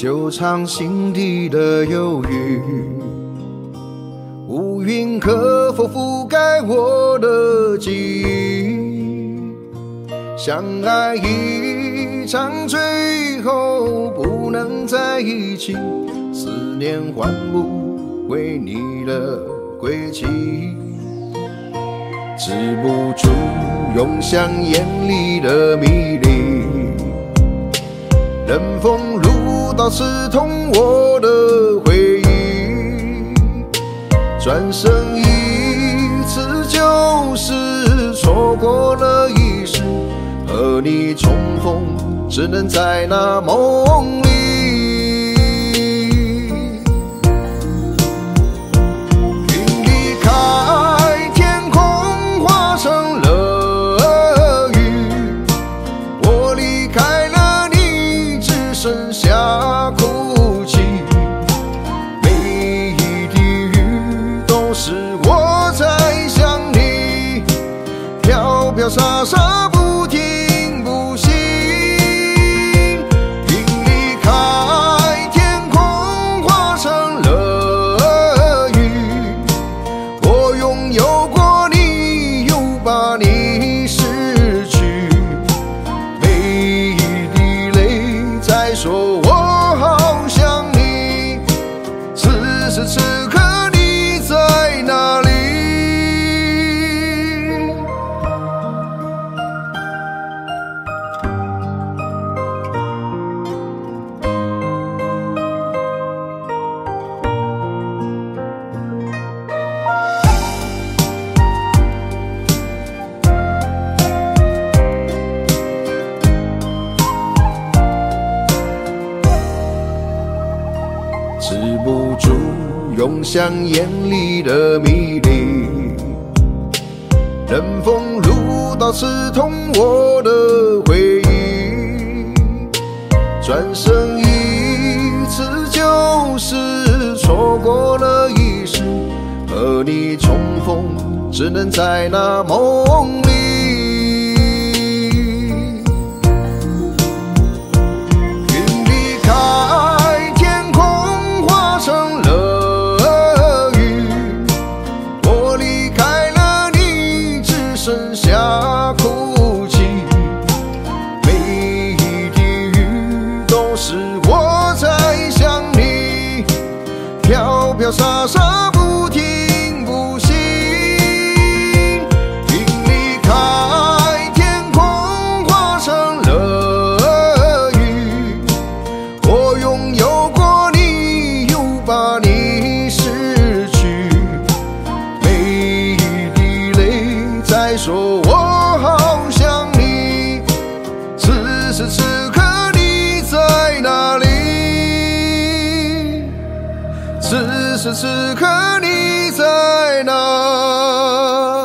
久藏心底的忧郁，乌云可否覆盖我的记忆？相爱一场，最后不能在一起，思念换不回你的归期，止不住涌向眼里的迷离，冷风如刀刺痛我的回忆，转身一次就是错过了一世，和你重逢只能在那梦里。云离开天空化成了雨，我离开了你只剩下哭泣，每一滴雨都是我在想你，飘飘洒洒不停不息。云离开天空化成了雨，我拥有过你又把你失去，每一滴泪在说我好想你，此时此刻你在哪里？止不住涌向眼里的迷离，冷风如刀刺痛我的回忆，转身一次就是错过了一世，和你重逢只能在那梦里。云离开天空化成了雨，我离开了你只剩下哭泣，每一滴雨都是我在想你，飘飘洒洒不停不息。云离开天空化成了雨，我拥有过你又把你失去，每一滴泪在说我好想你，此时此刻你在哪里？此时此刻你在哪